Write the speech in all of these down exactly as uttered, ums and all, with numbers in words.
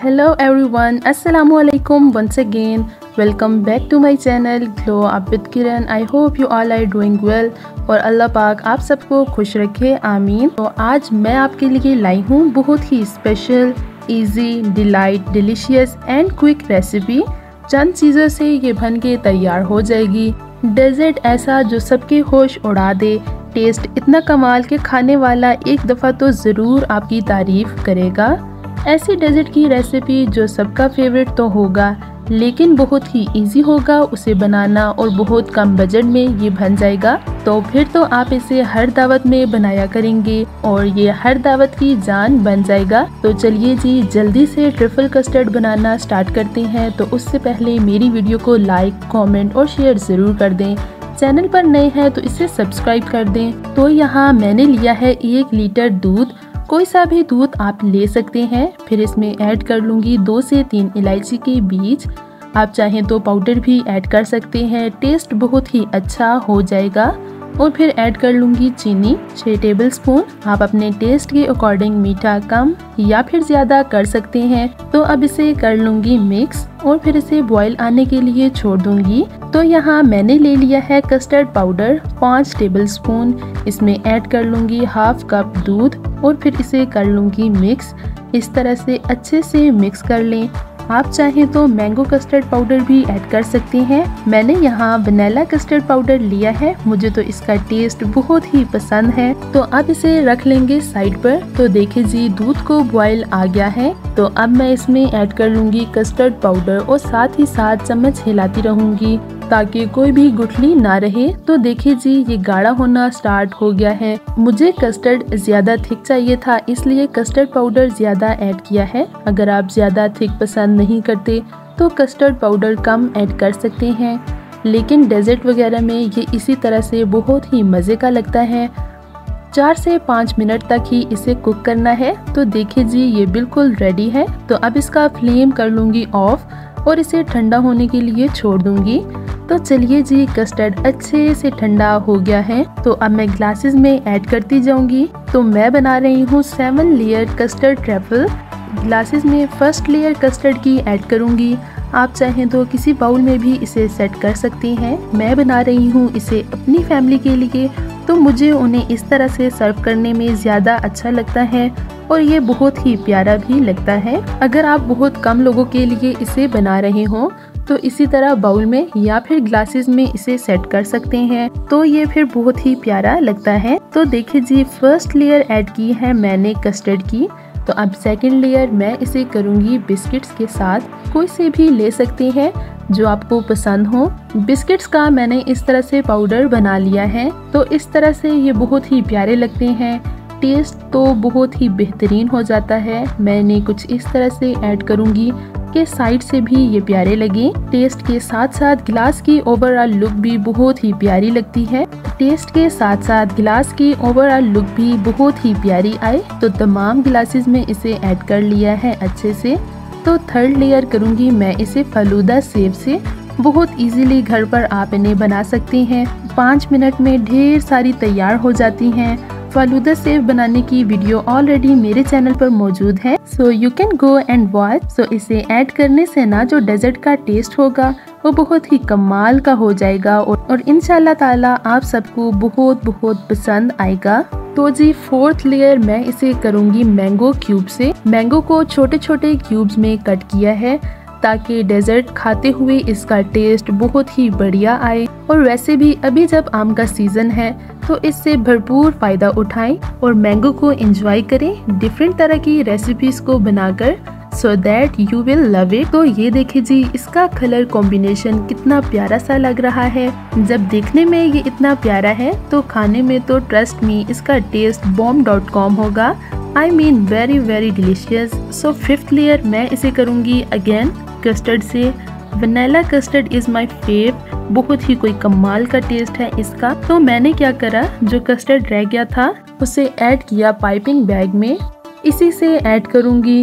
Hello everyone, Assalamualaikum once again. Welcome back to my channel Glow Up with Kiran. I hope you all are doing well और अल्लाह पाक आप सबको खुश रखे, आमीन। तो आज मैं आपके लिए लाई हूँ बहुत ही special, easy, delight, delicious and quick recipe. चंद चीज़ों से ये बन के तैयार हो जाएगी। डेजर्ट ऐसा जो सबके होश उड़ा दे, टेस्ट इतना कमाल के खाने वाला एक दफ़ा तो ज़रूर आपकी तारीफ़ करेगा। ऐसी डेजर्ट की रेसिपी जो सबका फेवरेट तो होगा, लेकिन बहुत ही इजी होगा उसे बनाना और बहुत कम बजट में ये बन जाएगा। तो फिर तो आप इसे हर दावत में बनाया करेंगे और ये हर दावत की जान बन जाएगा। तो चलिए जी जल्दी से ट्रिफल कस्टर्ड बनाना स्टार्ट करते हैं। तो उससे पहले मेरी वीडियो को लाइक, कमेंट और शेयर ज़रूर कर दें। चैनल पर नए हैं तो इसे सब्सक्राइब कर दें। तो यहाँ मैंने लिया है एक लीटर दूध, कोई सा भी दूध आप ले सकते हैं। फिर इसमें ऐड कर लूँगी दो से तीन इलायची के बीज। आप चाहें तो पाउडर भी ऐड कर सकते हैं, टेस्ट बहुत ही अच्छा हो जाएगा। और फिर ऐड कर लूँगी चीनी छः टेबल स्पून। आप अपने टेस्ट के अकॉर्डिंग मीठा कम या फिर ज़्यादा कर सकते हैं। तो अब इसे कर लूँगी मिक्स और फिर इसे बॉईल आने के लिए छोड़ दूँगी। तो यहाँ मैंने ले लिया है कस्टर्ड पाउडर पाँच टेबल स्पून। इसमें ऐड कर लूँगी हाफ कप दूध और फिर इसे कर लूँगी मिक्स। इस तरह से अच्छे से मिक्स कर लें। आप चाहें तो मैंगो कस्टर्ड पाउडर भी ऐड कर सकते हैं। मैंने यहाँ वनीला कस्टर्ड पाउडर लिया है, मुझे तो इसका टेस्ट बहुत ही पसंद है। तो अब इसे रख लेंगे साइड पर। तो देखिए जी दूध को बॉईल आ गया है। तो अब मैं इसमें ऐड कर लूँगी कस्टर्ड पाउडर और साथ ही साथ चम्मच हिलाती रहूँगी ताकि कोई भी गुठली ना रहे। तो देखिए जी ये गाढ़ा होना स्टार्ट हो गया है। मुझे कस्टर्ड ज़्यादा थिक चाहिए था, इसलिए कस्टर्ड पाउडर ज़्यादा ऐड किया है। अगर आप ज़्यादा थिक पसंद नहीं करते तो कस्टर्ड पाउडर कम ऐड कर सकते हैं। लेकिन डेजर्ट वगैरह में ये इसी तरह से बहुत ही मज़े का लगता है। चार से पाँच मिनट तक ही इसे कुक करना है। तो देखिए जी ये बिल्कुल रेडी है। तो अब इसका फ्लेम कर लूँगी ऑफ और इसे ठंडा होने के लिए छोड़ दूँगी। तो चलिए जी कस्टर्ड अच्छे से ठंडा हो गया है। तो अब मैं ग्लासेस में ऐड करती जाऊंगी। तो मैं बना रही हूँ seven layer custard trifle. Glasses में फर्स्ट लेयर कस्टर्ड की ऐड करूँगी। आप चाहें तो किसी बाउल में भी इसे सेट कर सकते हैं। मैं बना रही हूँ इसे अपनी फैमिली के लिए, तो मुझे उन्हें इस तरह से सर्व करने में ज़्यादा अच्छा लगता है और ये बहुत ही प्यारा भी लगता है। अगर आप बहुत कम लोगों के लिए इसे बना रहे हो तो इसी तरह बाउल में या फिर ग्लासेस में इसे सेट कर सकते हैं, तो ये फिर बहुत ही प्यारा लगता है। तो देखिए जी फर्स्ट लेयर ऐड की है मैंने कस्टर्ड की। तो अब सेकंड लेयर मैं इसे करूँगी बिस्किट्स के साथ। कोई से भी ले सकते हैं जो आपको पसंद हो। बिस्किट्स का मैंने इस तरह से पाउडर बना लिया है। तो इस तरह से ये बहुत ही प्यारे लगते हैं, टेस्ट तो बहुत ही बेहतरीन हो जाता है। मैंने कुछ इस तरह से ऐड करूँगी कि साइड से भी ये प्यारे लगे। टेस्ट के साथ साथ गिलास की ओवरऑल लुक भी बहुत ही प्यारी लगती है। टेस्ट के साथ साथ गिलास की ओवरऑल लुक भी बहुत ही प्यारी आए। तो तमाम गिलासेस में इसे ऐड कर लिया है अच्छे से। तो थर्ड लेयर करूँगी मैं इसे फलूदा सेव से। बहुत इजीली घर पर आप इन्हें बना सकते हैं। पाँच मिनट में ढेर सारी तैयार हो जाती हैं। फालूदा सेव बनाने की वीडियो ऑलरेडी मेरे चैनल पर मौजूद है, so you can go and watch. So इसे ऐड करने से ना जो डेजर्ट का टेस्ट होगा वो बहुत ही कमाल का हो जाएगा और, और इंशाल्लाह ताला आप सबको बहुत बहुत पसंद आएगा। तो जी फोर्थ लेयर मैं इसे करूँगी मैंगो क्यूब से। मैंगो को छोटे छोटे क्यूब्स में कट किया है ताकि डेजर्ट खाते हुए इसका टेस्ट बहुत ही बढ़िया आए। और वैसे भी अभी जब आम का सीजन है तो इससे भरपूर फायदा उठाएं और मैंगो को एंजॉय करें डिफरेंट तरह की रेसिपीज को बनाकर, so that you will love it. तो ये देखिए जी इसका कलर कॉम्बिनेशन कितना प्यारा सा लग रहा है। जब देखने में ये इतना प्यारा है तो खाने में तो ट्रस्ट मी इसका टेस्ट बॉम्ब डॉट कॉम होगा। I mean very very delicious. So fifth layer मैं इसे करूँगी अगेन कस्टर्ड से। Vanilla custard is my fav. बहुत ही कोई कमाल का टेस्ट है इसका। तो मैंने क्या करा, जो कस्टर्ड रह गया था उसे ऐड किया पाइपिंग बैग में। इसी से ऐड करूँगी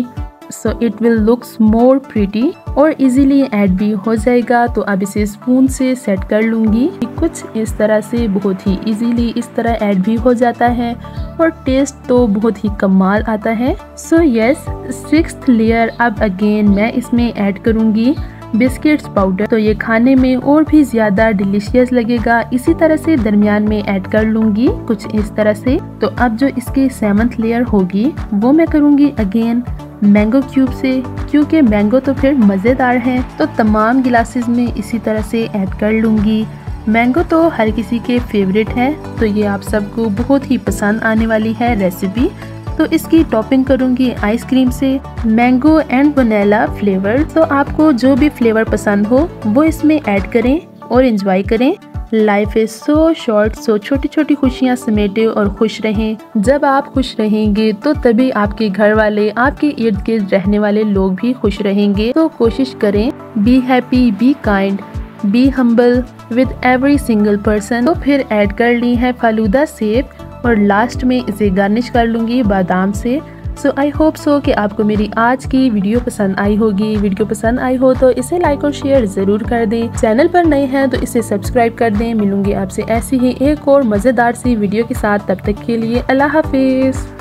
so it will looks more pretty और इजीली ऐड भी हो जाएगा। तो अब इसे स्पून से सेट कर लूँगी। कुछ इस तरह से बहुत ही इजीली इस तरह ऐड भी हो जाता है और टेस्ट तो बहुत ही कमाल आता है। सो यस, सिक्स्थ लेयर अब अगेन मैं इसमें ऐड करूँगी बिस्किट्स पाउडर। तो ये खाने में और भी ज़्यादा डिलीशियस लगेगा। इसी तरह से दरमियान में ऐड कर लूँगी कुछ इस तरह से। तो अब जो इसकी सेवंथ लेयर होगी वो मैं करूँगी अगेन मैंगो क्यूब से, क्योंकि मैंगो तो फिर मज़ेदार है। तो तमाम गिलासेस में इसी तरह से ऐड कर लूँगी। मैंगो तो हर किसी के फेवरेट है, तो ये आप सबको बहुत ही पसंद आने वाली है रेसिपी। तो इसकी टॉपिंग करूँगी आइसक्रीम से, मैंगो एंड वनीला फ्लेवर। तो आपको जो भी फ्लेवर पसंद हो वो इसमें ऐड करें और एंजॉय करें। Life is so short, so छोटी छोटी खुशियाँ समेटे और खुश रहें। जब आप खुश रहेंगे तो तभी आपके घर वाले, आपके इर्द गिर्द रहने वाले लोग भी खुश रहेंगे। तो कोशिश करें be happy, be kind, be humble with every single person. तो फिर ऐड कर ली है फालूदा सेब और लास्ट में इसे गार्निश कर लूँगी बादाम से। सो आई होप सो कि आपको मेरी आज की वीडियो पसंद आई होगी। वीडियो पसंद आई हो तो इसे लाइक और शेयर ज़रूर कर दें। चैनल पर नए हैं तो इसे सब्सक्राइब कर दें। मिलूंगी आपसे ऐसी ही एक और मज़ेदार सी वीडियो के साथ। तब तक के लिए अल्लाह हाफिज़।